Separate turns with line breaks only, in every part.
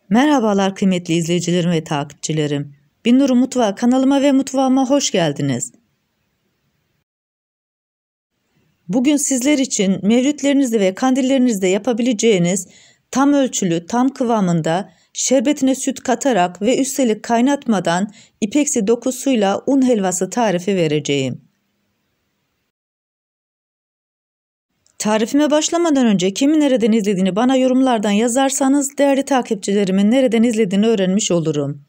Merhabalar kıymetli izleyicilerim ve takipçilerim. Binnur'un Mutfağı kanalıma ve mutfağıma hoş geldiniz. Bugün sizler için mevlütlerinizde ve kandillerinizde yapabileceğiniz tam ölçülü, tam kıvamında şerbetine süt katarak ve üstelik kaynatmadan ipeksi dokusuyla un helvası tarifi vereceğim. Tarifime başlamadan önce kimi nereden izlediğini bana yorumlardan yazarsanız değerli takipçilerimin nereden izlediğini öğrenmiş olurum.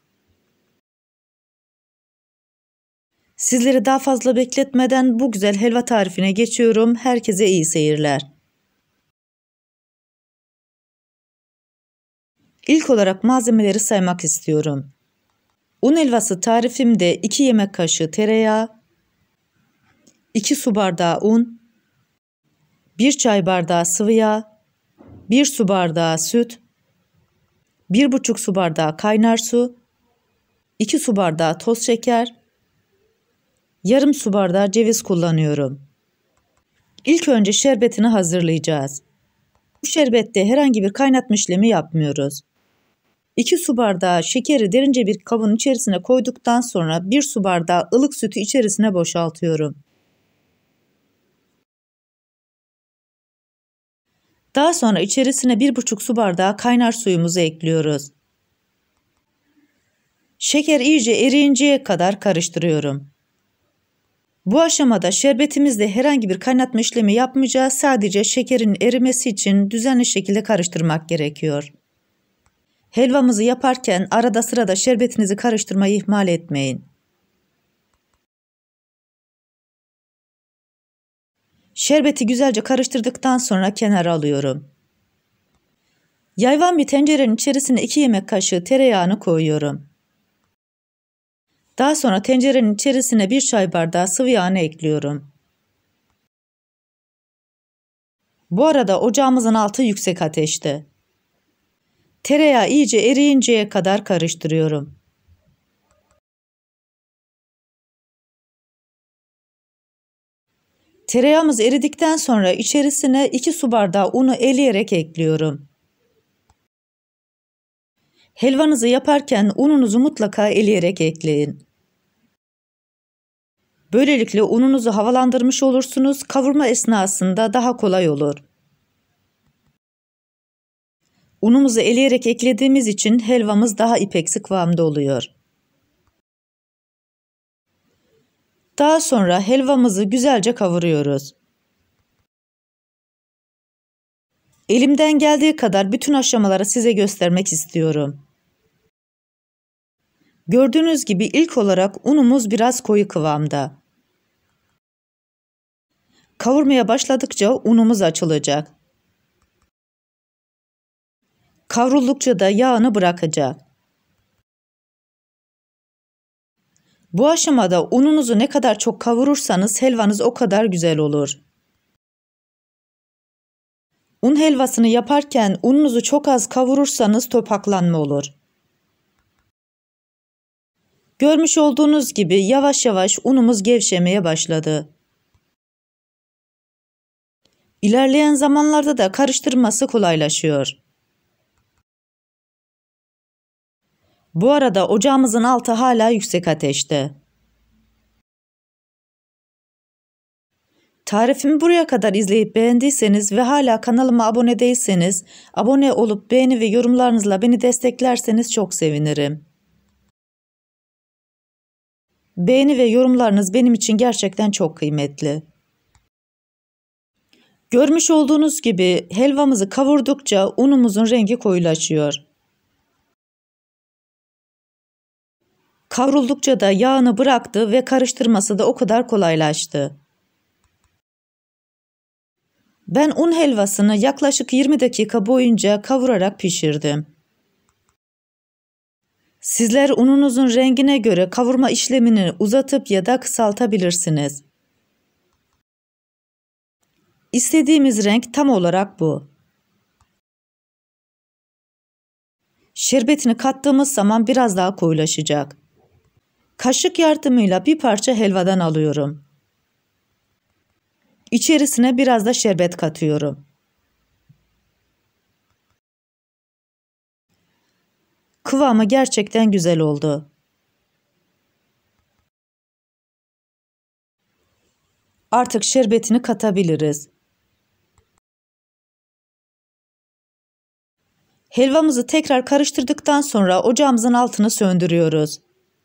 Sizleri daha fazla bekletmeden bu güzel helva tarifine geçiyorum. Herkese iyi seyirler. İlk olarak malzemeleri saymak istiyorum. Un helvası tarifimde 2 yemek kaşığı tereyağı, 2 su bardağı un, 1 çay bardağı sıvı yağ, 1 su bardağı süt, 1,5 su bardağı kaynar su, 2 su bardağı toz şeker, yarım su bardağı ceviz kullanıyorum. İlk önce şerbetini hazırlayacağız. Bu şerbette herhangi bir kaynatma işlemi yapmıyoruz. 2 su bardağı şekeri derince bir kabın içerisine koyduktan sonra 1 su bardağı ılık sütü içerisine boşaltıyorum. Daha sonra içerisine 1,5 su bardağı kaynar suyumuzu ekliyoruz. Şeker iyice eriyinceye kadar karıştırıyorum. Bu aşamada şerbetimizde herhangi bir kaynatma işlemi yapmayacağız. Sadece şekerin erimesi için düzenli şekilde karıştırmak gerekiyor. Helvamızı yaparken arada sırada şerbetinizi karıştırmayı ihmal etmeyin. Şerbeti güzelce karıştırdıktan sonra kenara alıyorum. Yayvan bir tencerenin içerisine 2 yemek kaşığı tereyağını koyuyorum. Daha sonra tencerenin içerisine 1 çay bardağı sıvı yağını ekliyorum. Bu arada ocağımızın altı yüksek ateşte. Tereyağı iyice eriyinceye kadar karıştırıyorum. Tereyağımız eridikten sonra içerisine 2 su bardağı unu eleyerek ekliyorum. Helvanızı yaparken ununuzu mutlaka eleyerek ekleyin. Böylelikle ununuzu havalandırmış olursunuz, kavurma esnasında daha kolay olur. Unumuzu eleyerek eklediğimiz için helvamız daha ipeksi kıvamda oluyor. Daha sonra helvamızı güzelce kavuruyoruz. Elimden geldiği kadar bütün aşamaları size göstermek istiyorum. Gördüğünüz gibi ilk olarak unumuz biraz koyu kıvamda. Kavurmaya başladıkça unumuz açılacak. Kavruldukça da yağını bırakacak. Bu aşamada ununuzu ne kadar çok kavurursanız helvanız o kadar güzel olur. Un helvasını yaparken ununuzu çok az kavurursanız topaklanma olur. Görmüş olduğunuz gibi yavaş yavaş unumuz gevşemeye başladı. İlerleyen zamanlarda da karıştırması kolaylaşıyor. Bu arada ocağımızın altı hala yüksek ateşte. Tarifimi buraya kadar izleyip beğendiyseniz ve hala kanalıma abone değilseniz, abone olup beğeni ve yorumlarınızla beni desteklerseniz çok sevinirim. Beğeni ve yorumlarınız benim için gerçekten çok kıymetli. Görmüş olduğunuz gibi helvamızı kavurdukça unumuzun rengi koyulaşıyor. Kavruldukça da yağını bıraktı ve karıştırması da o kadar kolaylaştı. Ben un helvasını yaklaşık 20 dakika boyunca kavurarak pişirdim. Sizler ununuzun rengine göre kavurma işlemini uzatıp ya da kısaltabilirsiniz. İstediğimiz renk tam olarak bu. Şerbetini kattığımız zaman biraz daha koyulaşacak. Kaşık yardımıyla bir parça helvadan alıyorum. İçerisine biraz da şerbet katıyorum. Kıvamı gerçekten güzel oldu. Artık şerbetini katabiliriz. Helvamızı tekrar karıştırdıktan sonra ocağımızın altını söndürüyoruz.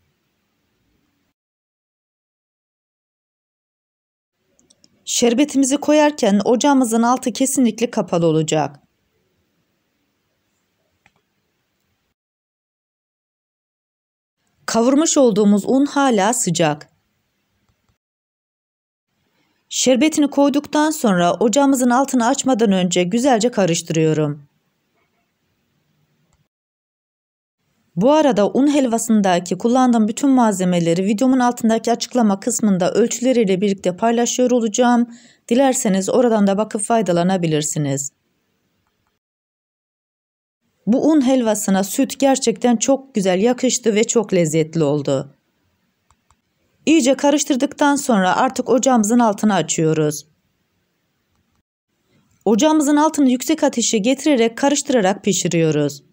Şerbetimizi koyarken ocağımızın altı kesinlikle kapalı olacak. Kavurmuş olduğumuz un hala sıcak. Şerbetini koyduktan sonra ocağımızın altını açmadan önce güzelce karıştırıyorum. Bu arada un helvasındaki kullandığım bütün malzemeleri videomun altındaki açıklama kısmında ölçüleriyle birlikte paylaşıyor olacağım. Dilerseniz oradan da bakıp faydalanabilirsiniz. Bu un helvasına süt gerçekten çok güzel yakıştı ve çok lezzetli oldu. İyice karıştırdıktan sonra artık ocağımızın altını açıyoruz. Ocağımızın altını yüksek ateşe getirerek karıştırarak pişiriyoruz.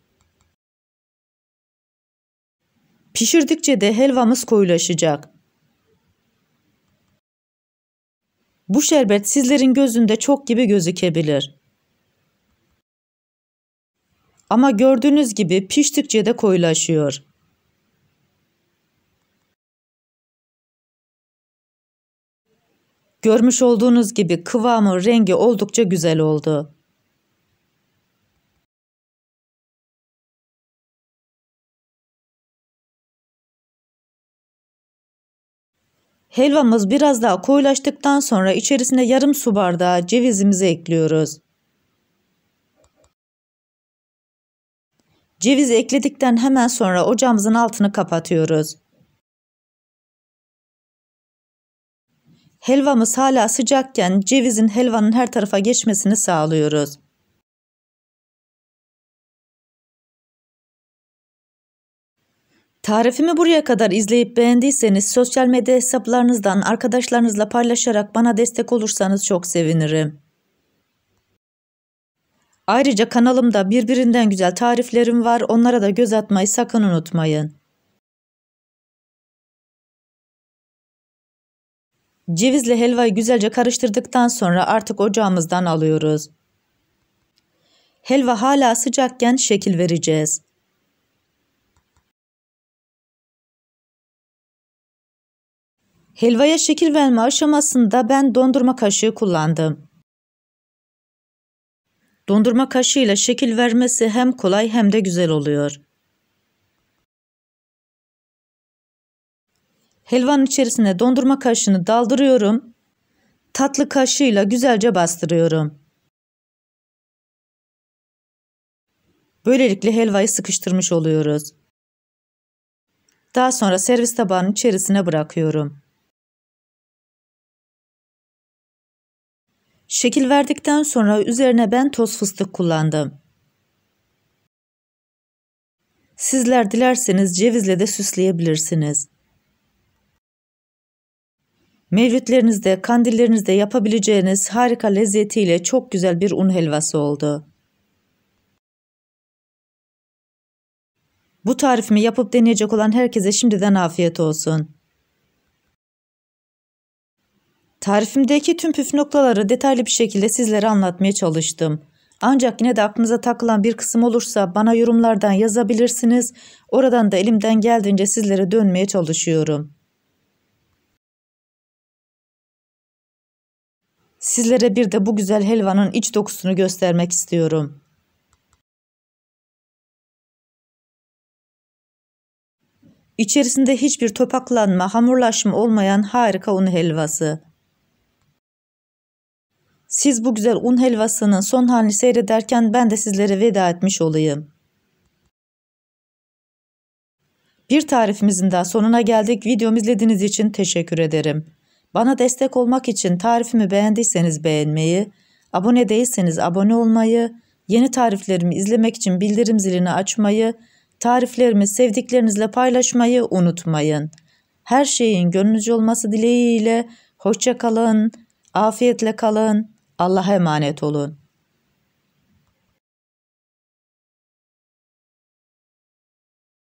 Pişirdikçe de helvamız koyulaşacak. Bu şerbet sizlerin gözünde çok gibi gözükebilir. Ama gördüğünüz gibi piştikçe de koyulaşıyor. Görmüş olduğunuz gibi kıvamı, rengi oldukça güzel oldu. Helvamız biraz daha koyulaştıktan sonra içerisine yarım su bardağı cevizimizi ekliyoruz. Cevizi ekledikten hemen sonra ocağımızın altını kapatıyoruz. Helvamız hala sıcakken cevizin helvanın her tarafa geçmesini sağlıyoruz. Tarifimi buraya kadar izleyip beğendiyseniz sosyal medya hesaplarınızdan arkadaşlarınızla paylaşarak bana destek olursanız çok sevinirim. Ayrıca kanalımda birbirinden güzel tariflerim var. Onlara da göz atmayı sakın unutmayın. Cevizle helvayı güzelce karıştırdıktan sonra artık ocağımızdan alıyoruz. Helva hala sıcakken şekil vereceğiz. Helvaya şekil verme aşamasında ben dondurma kaşığı kullandım. Dondurma kaşığıyla şekil vermesi hem kolay hem de güzel oluyor. Helvanın içerisine dondurma kaşığını daldırıyorum. Tatlı kaşığıyla güzelce bastırıyorum. Böylelikle helvayı sıkıştırmış oluyoruz. Daha sonra servis tabağının içerisine bırakıyorum. Şekil verdikten sonra üzerine ben toz fıstık kullandım. Sizler dilerseniz cevizle de süsleyebilirsiniz. Mevlütlerinizde, kandillerinizde yapabileceğiniz harika lezzetiyle çok güzel bir un helvası oldu. Bu tarifimi yapıp deneyecek olan herkese şimdiden afiyet olsun. Tarifimdeki tüm püf noktaları detaylı bir şekilde sizlere anlatmaya çalıştım. Ancak yine de aklınıza takılan bir kısım olursa bana yorumlardan yazabilirsiniz. Oradan da elimden geldiğince sizlere dönmeye çalışıyorum. Sizlere bir de bu güzel helvanın iç dokusunu göstermek istiyorum. İçerisinde hiçbir topaklanma, hamurlaşma olmayan harika un helvası. Siz bu güzel un helvasının son halini seyrederken ben de sizlere veda etmiş olayım. Bir tarifimizin daha sonuna geldik. Videomu izlediğiniz için teşekkür ederim. Bana destek olmak için tarifimi beğendiyseniz beğenmeyi, abone değilseniz abone olmayı, yeni tariflerimi izlemek için bildirim zilini açmayı, tariflerimi sevdiklerinizle paylaşmayı unutmayın. Her şeyin gönlünüzce olması dileğiyle hoşça kalın, afiyetle kalın, Allah'a emanet olun.